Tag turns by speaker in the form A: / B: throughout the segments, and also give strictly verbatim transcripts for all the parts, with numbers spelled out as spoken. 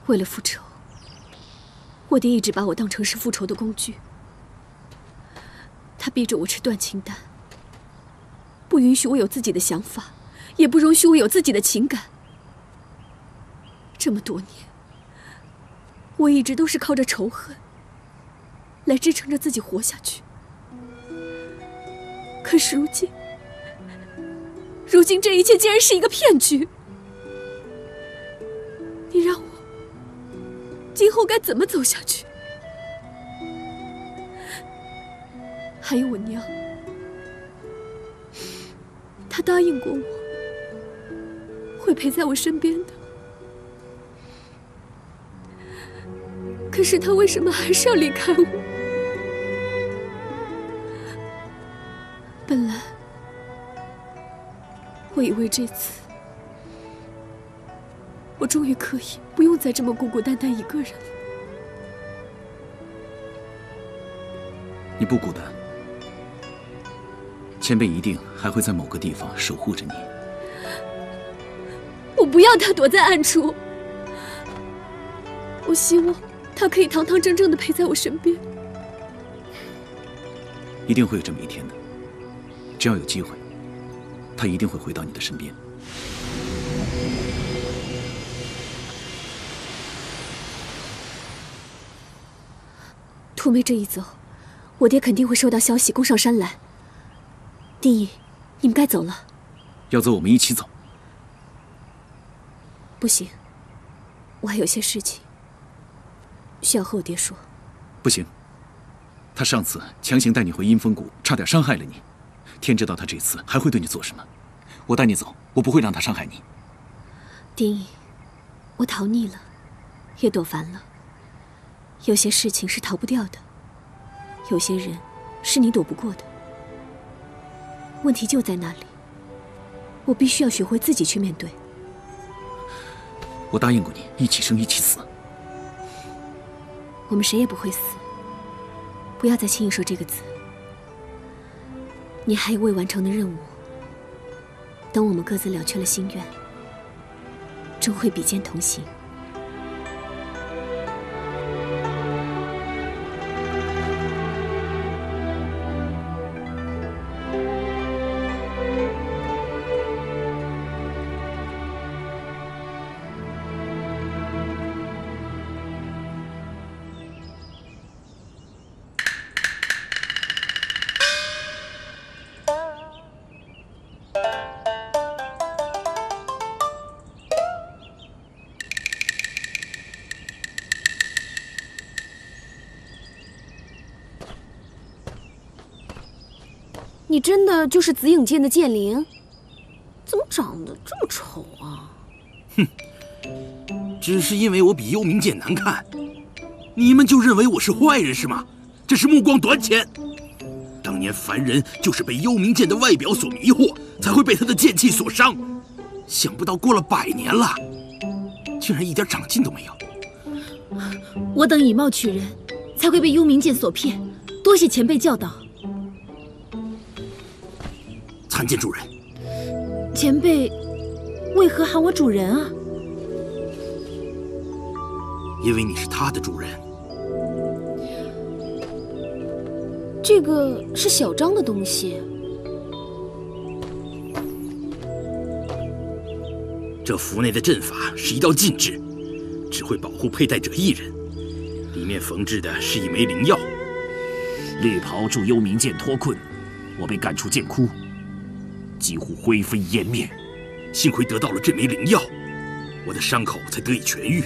A: 为了复仇，我爹一直把我当成是复仇的工具。他逼着我吃断情丹，不允许我有自己的想法，也不容许我有自己的情感。这么多年，我一直都是靠着仇恨来支撑着自己活下去。可是如今，如今这一切竟然是一个骗局。你让我今后该怎么走下去？还有我娘，她答应过我，会陪在我身边的。可是她为什么还是要离开我？本来我以为这次我终于可以不用再这么孤孤单单一个人了。
B: 你不孤单，前辈一定还会在某个地方守护着你。
A: 我不要他躲在暗处，我希望他可以堂堂正正地陪在我身边。
B: 一定会有这么一天的，只要有机会，他一定会回到你的身边。
A: 兔妹这一走，我爹肯定会收到消息，攻上山来。丁义，你们该走了。
B: 要走，我们一起走。
A: 不行，我还有些事情需要和我爹说。
B: 不行，他上次强行带你回阴风谷，差点伤害了你。天知道他这次还会对你做什么。我带你走，我不会让他伤害你。
A: 丁义，我逃腻了，也躲烦了。有些事情是逃不掉的，有些人是你躲不过的。问题就在那里，我必须要学会自己去面对。
B: 我答应过你，一起生一起死。
A: 我们谁也不会死，不要再轻易说这个字。你还有未完成的任务，等我们各自了却了心愿，终会比肩同行。
C: 你真的就是紫影剑的剑灵？怎么长得这么丑啊？
D: 哼，只是因为我比幽冥剑难看，你们就认为我是坏人是吗？这是目光短浅。当年凡人就是被幽冥剑的外表所迷惑，才会被他的剑气所伤。想不到过了百年了，竟然一点长进都没有。
C: 我等以貌取人，才会被幽冥剑所骗。多谢前辈教导。
D: 参见主人。
C: 前辈为何喊我主人啊？
D: 因为你是他的主人。
C: 这个是小张的东西。
D: 这符内的阵法是一道禁制，只会保护佩戴者一人。里面缝制的是一枚灵药。
E: 绿袍助幽冥剑脱困，我被赶出剑窟，几乎灰飞烟灭。
D: 幸亏得到了这枚灵药，我的伤口才得以痊愈。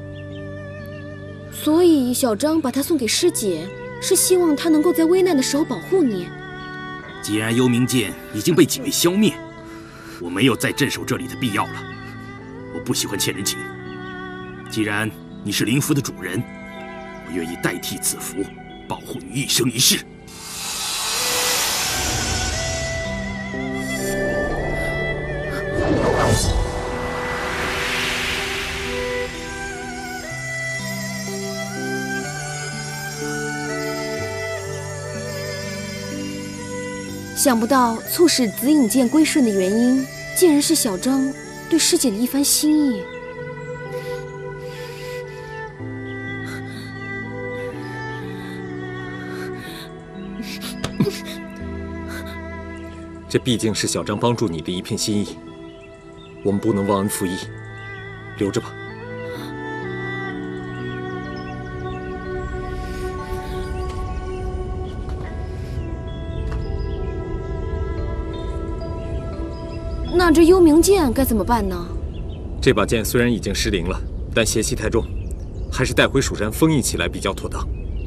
C: 所以小张把它送给师姐，是希望她能够在危难的时候保护你。
D: 既然幽冥剑已经被几位消灭，我没有再镇守这里的必要了。我不喜欢欠人情。既然你是灵符的主人，我愿意代替此符，保护你一生一世。
C: 想不到促使紫影剑归顺的原因，竟然是小张对师姐的一番心意。
F: 这毕竟是小张帮助你的一片心意，我们不能忘恩负义，留着吧。
G: 那这幽冥剑该怎么办呢？
F: 这把剑虽然已经失灵了，但邪气太重，还是带回蜀山封印起来比较妥当。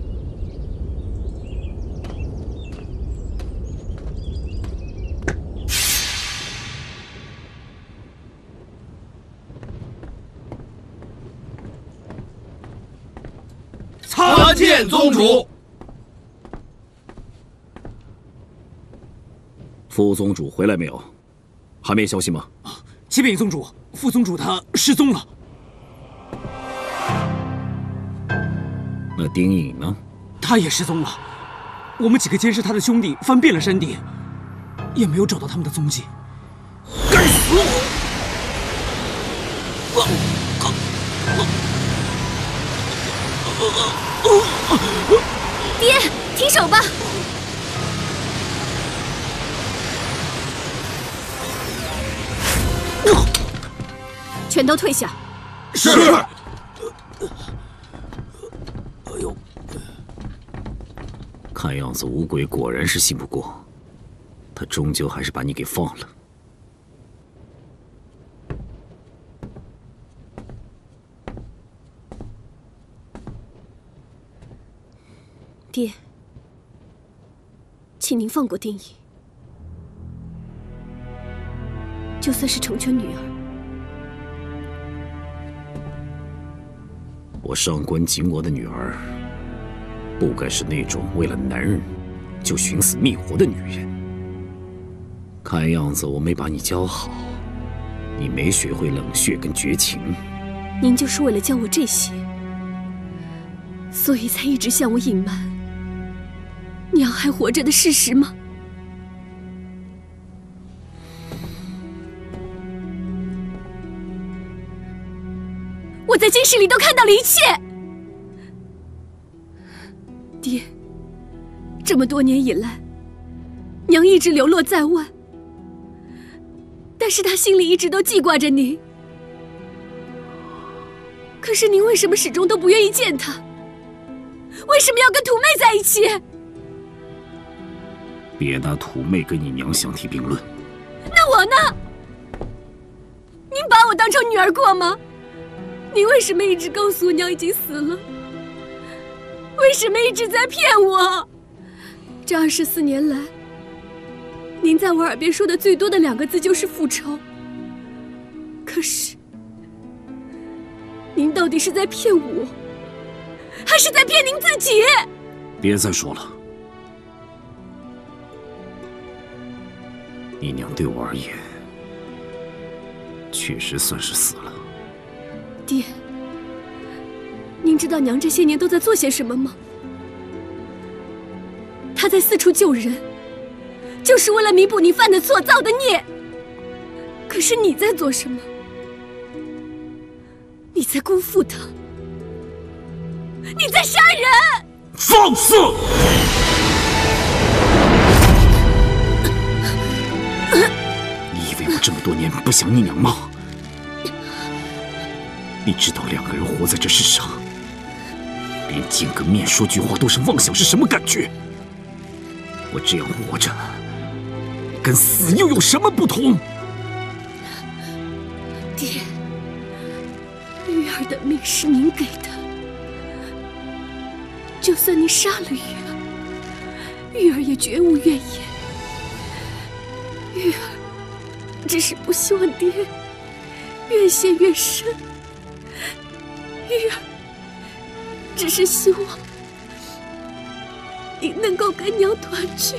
D: 参见宗主。
E: 副宗主回来没有？还没消息吗？
H: 启禀宗主，副宗主他失踪了。
E: 那丁颖呢？
H: 他也失踪了。我们几个监视他的兄弟翻遍了山地，也没有找到他们的踪迹。
D: 该死！
A: 爹，停手吧！全都退下。
D: 是。
E: 哎呦，看样子五鬼果然是信不过，他终究还是把你给放了。
A: 爹，请您放过丁颖，就算是成全女儿。
E: 我上官景我的女儿，不该是那种为了男人就寻死觅活的女人。看样子我没把你教好，你没学会冷血跟绝情。
A: 您就是为了教我这些，所以才一直向我隐瞒娘还活着的事实吗？我在监视里都看到了一切。爹，这么多年以来，娘一直流落在外，但是她心里一直都记挂着您。可是您为什么始终都不愿意见她？为什么要跟土妹在一起？
E: 别拿土妹跟你娘相提并论。
A: 那我呢？您把我当成女儿过吗？您为什么一直告诉我娘已经死了？为什么一直在骗我？这二十四年来，您在我耳边说的最多的两个字就是复仇。可是，您到底是在骗我，还是在骗您自己？
E: 别再说了，你娘对我而言，确实算是死了。
A: 爹，您知道娘这些年都在做些什么吗？她在四处救人，就是为了弥补你犯的错造的孽。可是你在做什么？你在辜负她，你在杀人！
E: 放肆！你以为我这么多年不想你娘吗？你知道两个人活在这世上，连见个面说句话都是妄想是什么感觉？我这样活着，跟死又有什么不同？
A: 爹，玉儿的命是您给的，就算您杀了玉儿，玉儿也绝无怨言。玉儿只是不希望爹越陷越深。玉儿只是希望你能够跟娘团聚。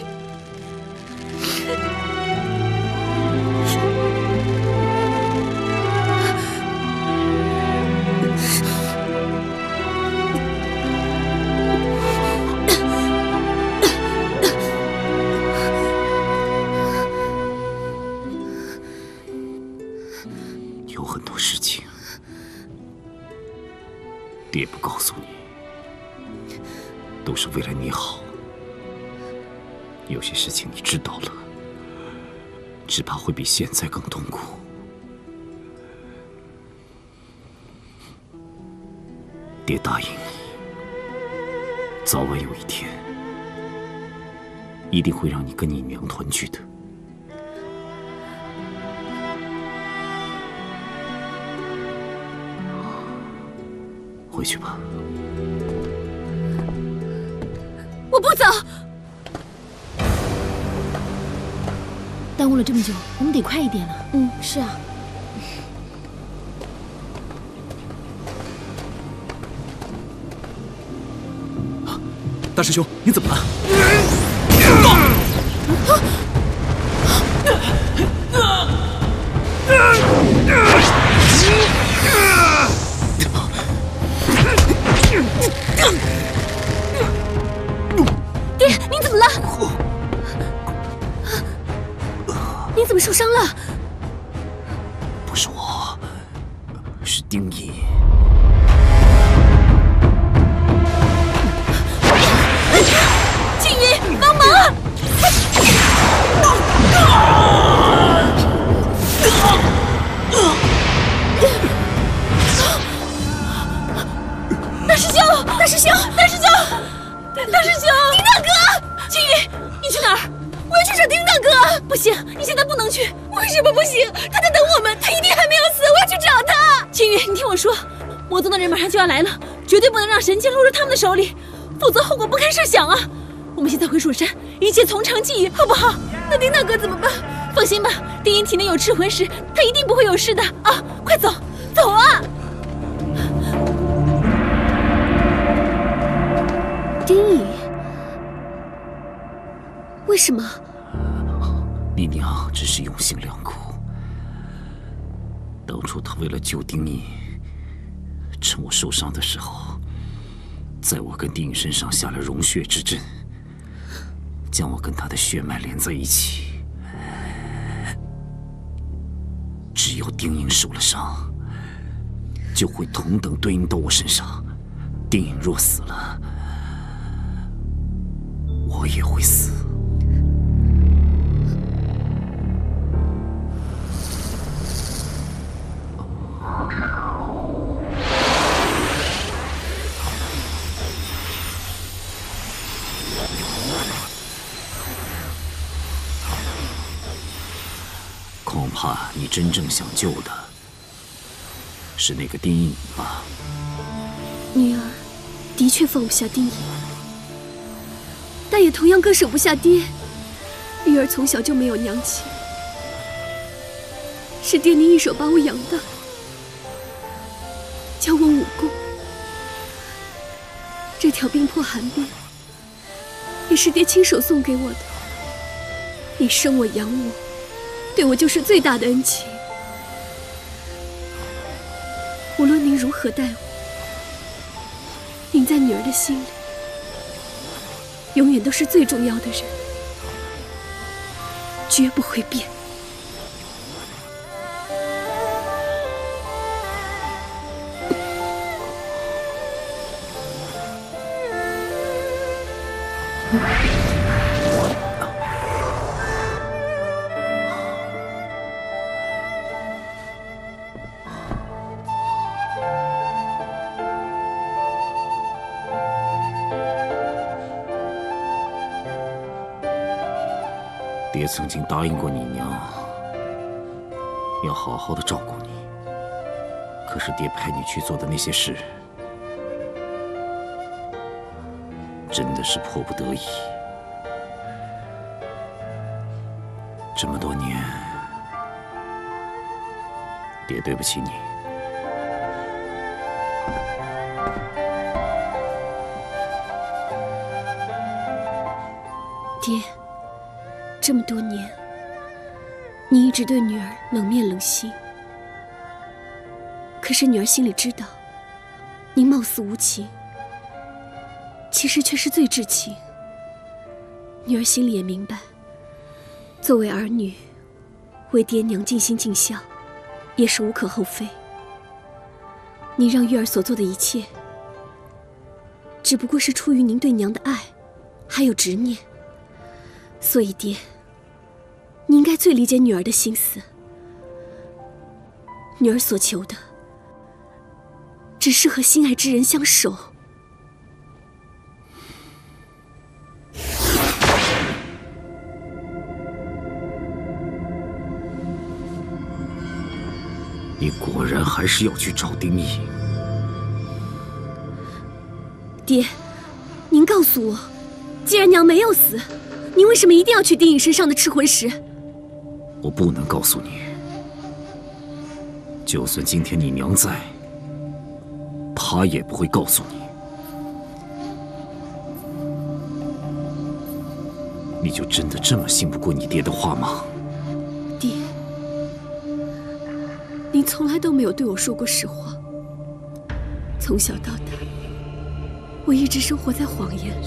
E: 有很多事情爹不告诉你，都是为了你好。有些事情你知道了， 只怕会比现在更痛苦。爹答应你，早晚有一天，一定会让你跟你娘团聚的。回去吧。
C: 我不走。耽误了这么久，我们得快一点了。
G: 嗯，是啊。
B: 大师兄，你怎么了？
A: 爹，你怎么了？你怎么受伤了？
E: 不是我，是丁义。
A: 青云，帮忙！大师兄，大师兄，大师兄，大师兄，丁大哥，青云，你去哪儿？我要去找丁大哥。不行，你现在不能去。为什么不行？他在等我们，他一定还没有死。我要去找他。
C: 青云，你听我说，魔宗的人马上就要来了，绝对不能让神剑落入他们的手里，否则后果不堪设想啊！我们现在回蜀山，一切从长计议，好不好？那丁大哥怎么办？放心吧，丁英体内有赤魂石，他一定不会有事的啊！快走，走啊！
A: 丁义，为什么？
E: 你娘真是用心良苦。当初她为了救丁义，趁我受伤的时候，在我跟丁义身上下了融血之阵，将我跟他的血脉连在一起。只有丁颖受了伤，就会同等对应到我身上。丁颖若死了，我也会死。恐怕你真正想救的是那个丁颖吧？
A: 女儿的确放不下丁颖，但也同样割舍不下爹。玉儿从小就没有娘亲，是爹您一手把我养大，教我武功。这条冰魄寒鞭也是爹亲手送给我的。你生我养我，对我就是最大的恩情。无论您如何待我，您在女儿的心里永远都是最重要的人，绝不会变。
E: 爹曾经答应过你娘，要好好的照顾你。可是爹派你去做的那些事，真的是迫不得已。这么多年，爹对不起你。
A: 爹，这么多年，你一直对女儿冷面冷心，可是女儿心里知道，您貌似无情，其实却是最至情。女儿心里也明白，作为儿女，为爹娘尽心尽孝，也是无可厚非。你让玉儿所做的一切，只不过是出于您对娘的爱，还有执念。所以爹， 你应该最理解女儿的心思。女儿所求的，只是和心爱之人相守。
E: 你果然还是要去找丁义。
A: 爹，您告诉我，既然娘没有死，您为什么一定要取丁颖身上的赤魂石？
E: 我不能告诉你。就算今天你娘在，她也不会告诉你。你就真的这么信不过你爹的话吗？
A: 爹，您从来都没有对我说过实话。从小到大，我一直生活在谎言里，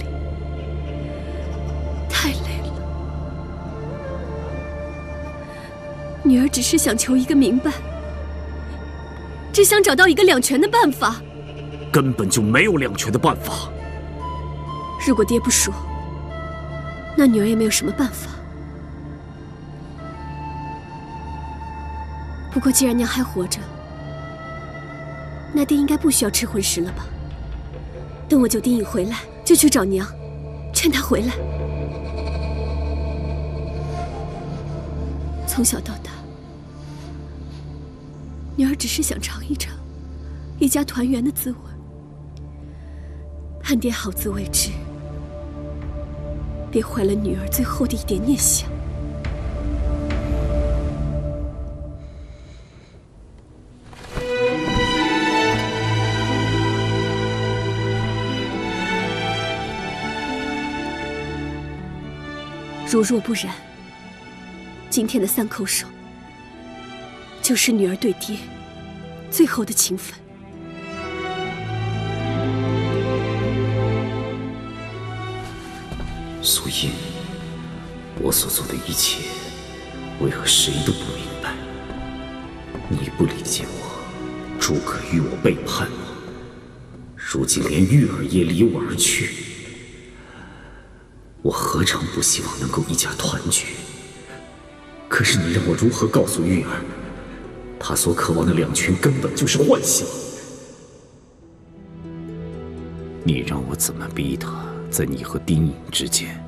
A: 太累了。女儿只是想求一个明白，只想找到一个两全的办法。
E: 根本就没有两全的办法。
A: 如果爹不说，那女儿也没有什么办法。不过既然娘还活着，那爹应该不需要赤魂石了吧？等我救丁颖回来，就去找娘，劝她回来。从小到大，女儿只是想尝一尝一家团圆的滋味，盼爹好自为之，别坏了女儿最后的一点念想。如若不然，今天的三叩首就是女儿对爹最后的情分。
E: 素音，我所做的一切，为何谁都不明白？你不理解我，朱可与我背叛我，如今连玉儿也离我而去。我何尝不希望能够一家团聚？可是你让我如何告诉玉儿，她所渴望的两全根本就是幻想？你让我怎么逼她在你和丁颖之间，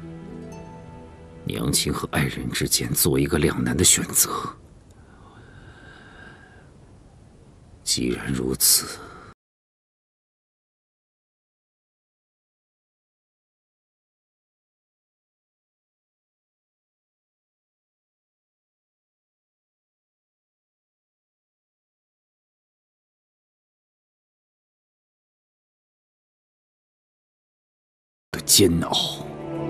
E: 娘亲和爱人之间做一个两难的选择？既然如此，的煎熬。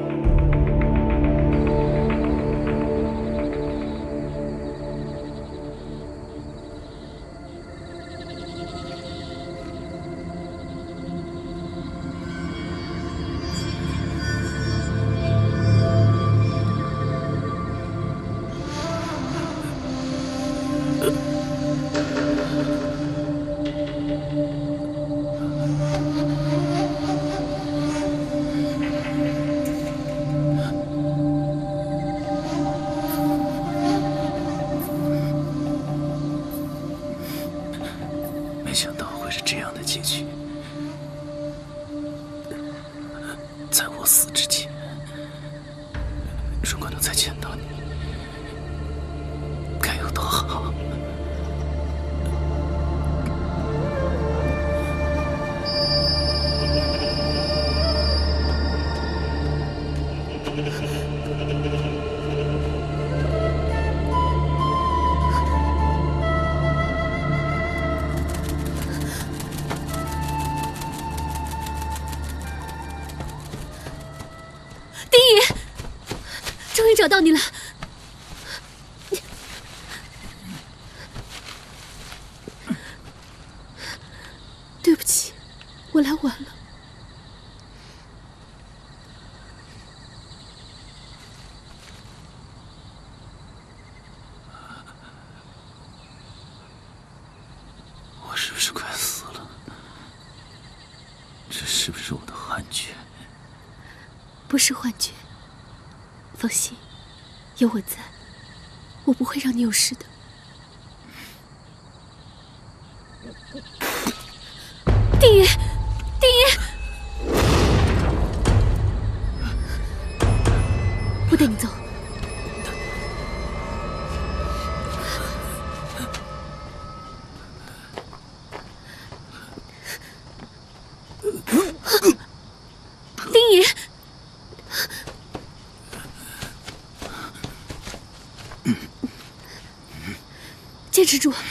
B: 没想到会是这样的结局。在我死之前，如果能再见到你，该有多好！
A: 终于找到你了，对不起，我来晚了。
B: 我是不是快死了？这是不是我的幻觉？
A: 不是幻觉。放心， 有我在，我不会让你有事的。丁爷，丁爷，我带你走。丁爷。 坚持住！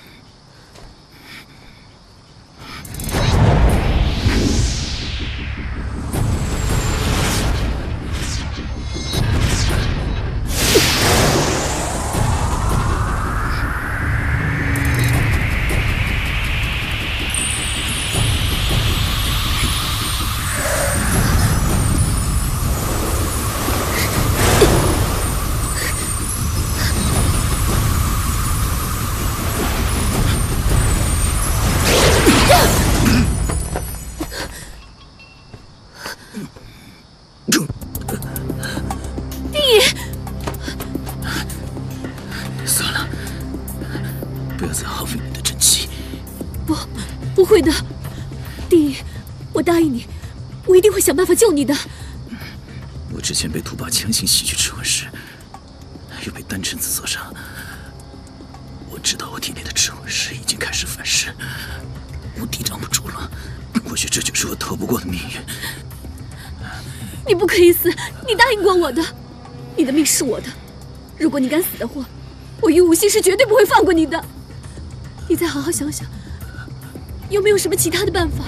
A: 不会的，丁爷，我答应你，我一定会想办法救你的。
B: 我之前被兔爸强行吸取赤魂石，又被丹宸子所伤，我知道我体内的赤魂石已经开始反噬，我抵挡不住了。或许这就是我逃不过的命运。
A: 你不可以死，你答应过我的，你的命是我的。如果你敢死的话，我于无心是绝对不会放过你的。你再好好想想。 有没有什么其他的办法？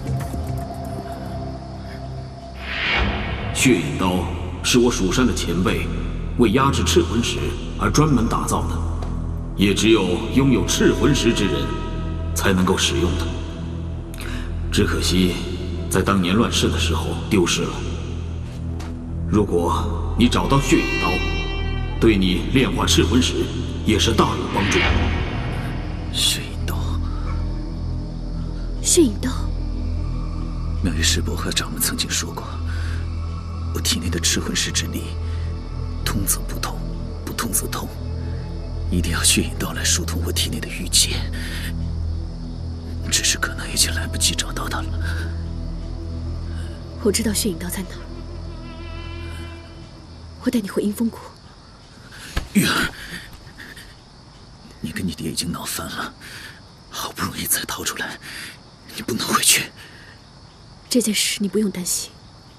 E: 血影刀是我蜀山的前辈为压制赤魂石而专门打造的，也只有拥有赤魂石之人才能够使用的。只可惜，在当年乱世的时候丢失了。如果你找到血影刀，对你炼化赤魂石也是大有帮助。
B: 血影刀。
A: 血影刀，
B: 妙玉师伯和掌门曾经说过，我体内的赤魂石之力，通则不通，不通则通，一定要血影刀来疏通我体内的郁结。只是可能已经来不及找到它了。
A: 我知道血影刀在哪儿，我带你回阴风谷。
B: 玉儿，你跟你爹已经闹翻了，好不容易才逃出来。 你不能回去。
A: 这件事你不用担心。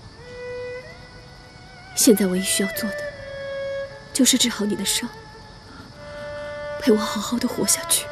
A: 现在唯一需要做的，就是治好你的伤，陪我好好的活下去。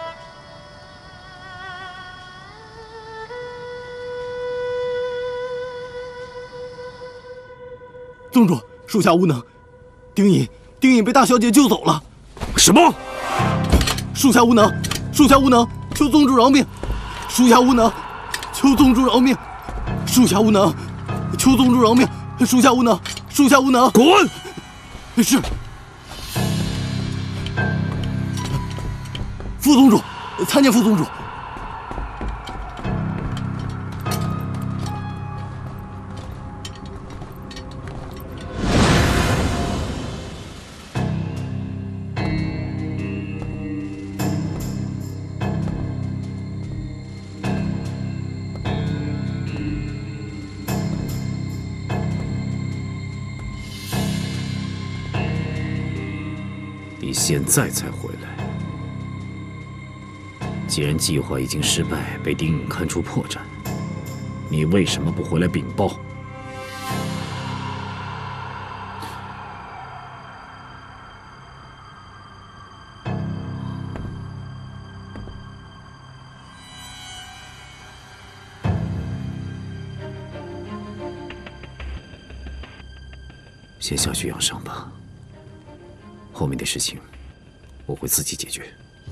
I: 宗主，属下无能。丁隐，丁隐被大小姐救走了。
E: 什么？
I: 属下无能，属下无能，求宗主饶命。 属下无能，求宗主饶命！属下无能，求宗主饶命！属下无能，属下无能！
E: 滚！
I: 是。副宗主，参见副宗主。
E: 你现在才回来，既然计划已经失败，被丁隐看出破绽，你为什么不回来禀报？先下去养伤吧。 后面的事情，我会自己解决。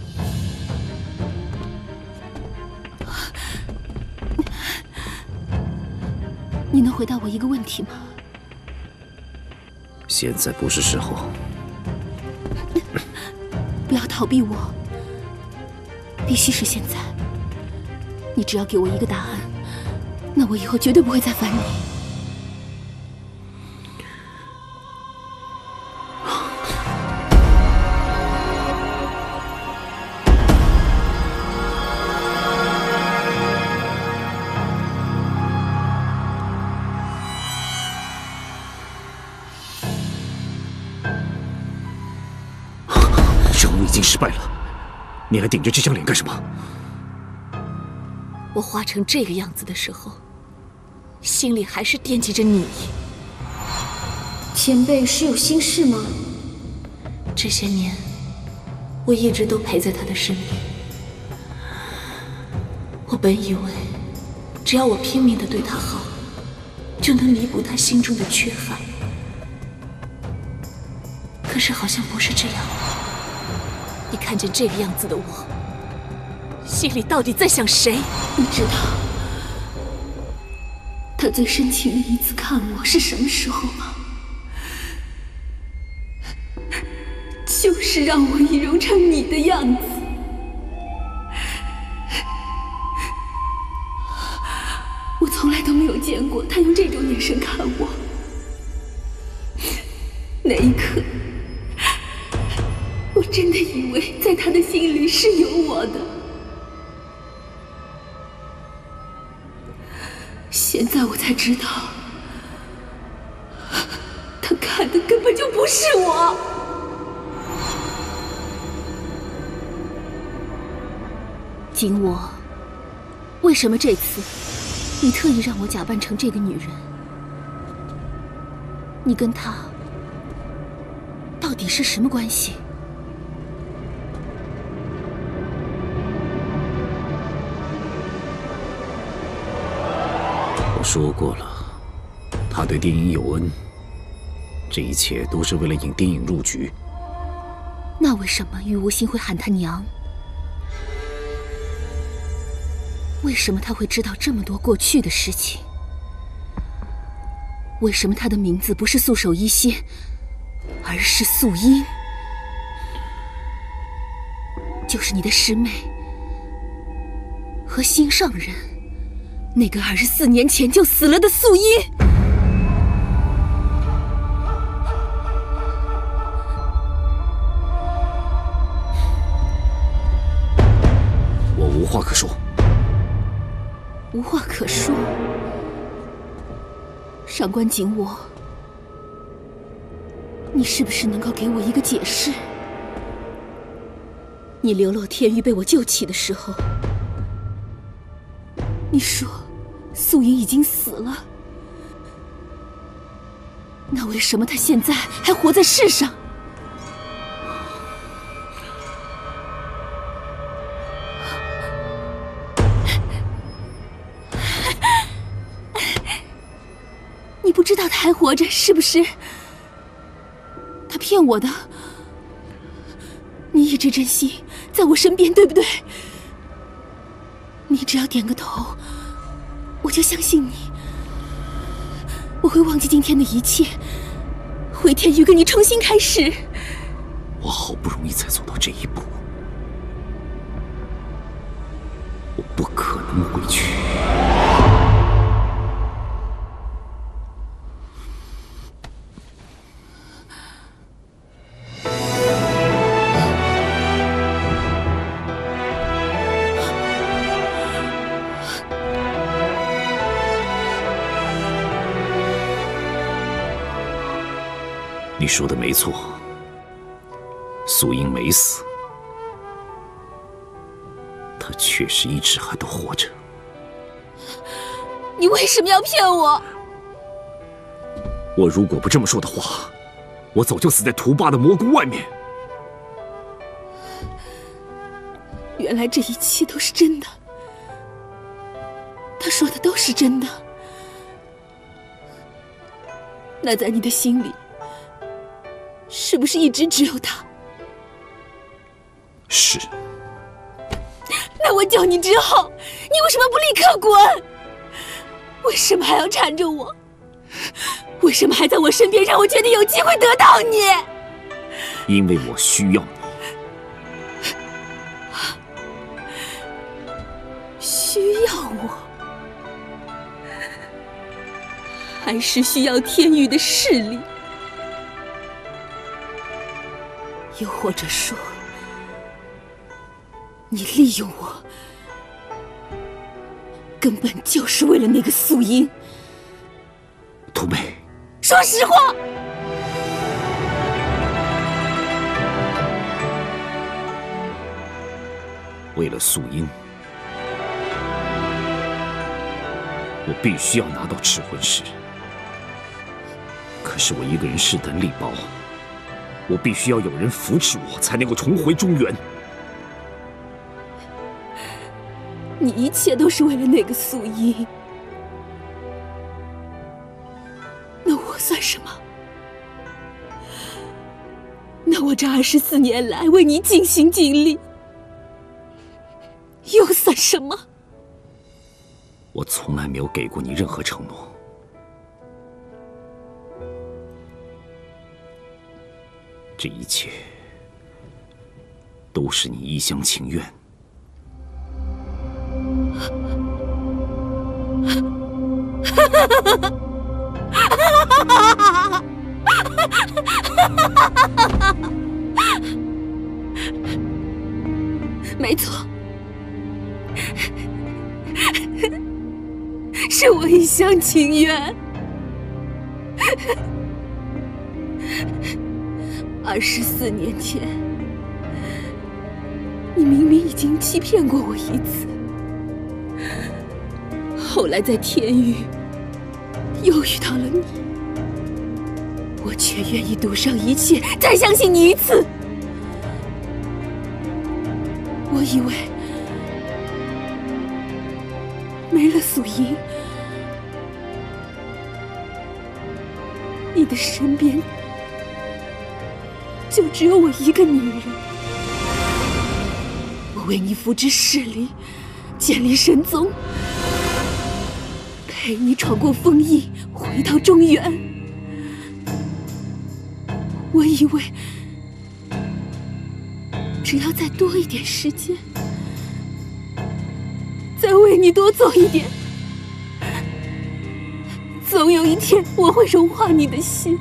A: 你能回答我一个问题吗？
E: 现在不是时候。
A: 不要逃避我，必须是现在。你只要给我一个答案，那我以后绝对不会再烦你。
E: 经失败了，你还顶着这张脸干什么？
A: 我化成这个样子的时候，心里还是惦记着你。
G: 前辈是有心事吗？
A: 这些年，我一直都陪在他的身边。我本以为，只要我拼命地对他好，就能弥补他心中的缺憾。可是好像不是这样。你看见这个样子的我，心里到底在想谁？
G: 你知道，他最深情的一次看我是什么时候吗？就是让我易容成你的样子。我从来都没有见过他用这种眼神看我。那一刻，我真的以为在他的心里是有我的。现在我才知道，他看的根本就不是我。
A: 景我，为什么这次你特意让我假扮成这个女人？你跟她到底是什么关系？
E: 我说过了，他对电影有恩，这一切都是为了引电影入局。
A: 那为什么玉无心会喊她娘？为什么他会知道这么多过去的事情？为什么他的名字不是素手一仙，而是素英？就是你的师妹和心上人，那个二十四年前就死了的素英。
E: 我无话可说。
A: 无话可说。上官景我，你是不是能够给我一个解释？你流落天域被我救起的时候，你说素英已经死了，那为什么她现在还活在世上？你不知道他还活着，是不是？他骗我的。你一直真心在我身边，对不对？你只要点个头，我就相信你。我会忘记今天的一切，回天域跟你重新开始。
E: 我好不容易才走到这一步，我不可能回去。你说的没错，素英没死，她确实一直还都活着。
G: 你为什么要骗我？
E: 我如果不这么说的话，我早就死在屠霸的魔宫外面。
G: 原来这一切都是真的，他说的都是真的。那在你的心里，是不是一直只有他？
E: 是。
G: 那我救你之后，你为什么不立刻滚？为什么还要缠着我？为什么还在我身边，让我觉得有机会得到你？
E: 因为我需要你。
G: 需要我？还是需要天域的势力？又或者说，你利用我，根本就是为了那个素英？
E: 屠妹，
G: 说实话。
E: 为了素英，我必须要拿到赤魂石。可是我一个人势单力薄，我必须要有人扶持我，才能够重回中原。
G: 你一切都是为了那个素英，那我算什么？那我这二十四年来为你尽心尽力，又算什么？
E: 我从来没有给过你任何承诺，这一切都是你一厢情愿。
G: 没错，是我一厢情愿。二十四年前，你明明已经欺骗过我一次，后来在天域又遇到了你，我却愿意赌上一切，再相信你一次。我以为没了素英，你的身边就只有我一个女人。我为你扶植势力，建立神宗，陪你闯过封印，回到中原。我以为只要再多一点时间，再为你多做一点，总有一天我会融化你的心。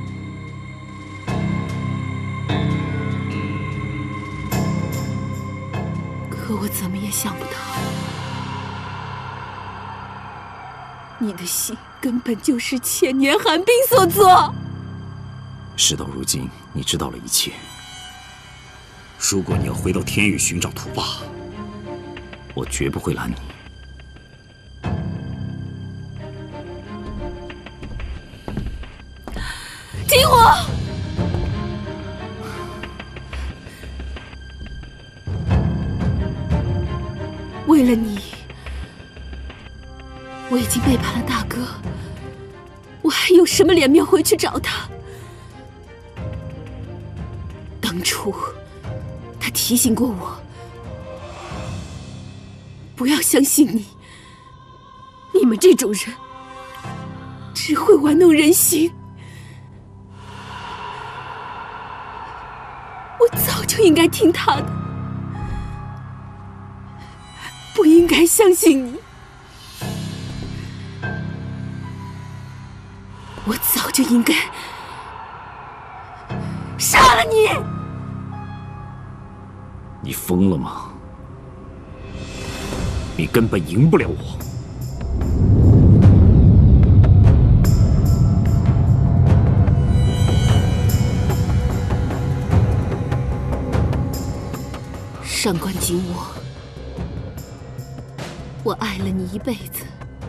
G: 可我怎么也想不到，你的心根本就是千年寒冰所作。
E: 事到如今，你知道了一切。如果你要回到天域寻找图霸，我绝不会拦你。
G: 停火！为了你，我已经背叛了大哥，我还有什么脸面回去找他？当初他提醒过我，不要相信你，你们这种人只会玩弄人心。我早就应该听他的，不应该相信你。我早就应该杀了你！
E: 你疯了吗？你根本赢不了我。
G: 上官景我，我爱了你一辈子，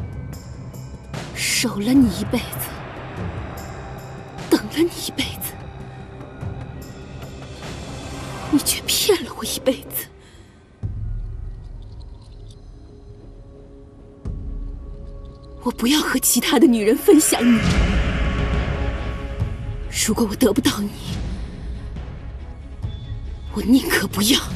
G: 守了你一辈子，等了你一辈子，你却骗了我一辈子。我不要和其他的女人分享你，如果我得不到你，我宁可不要。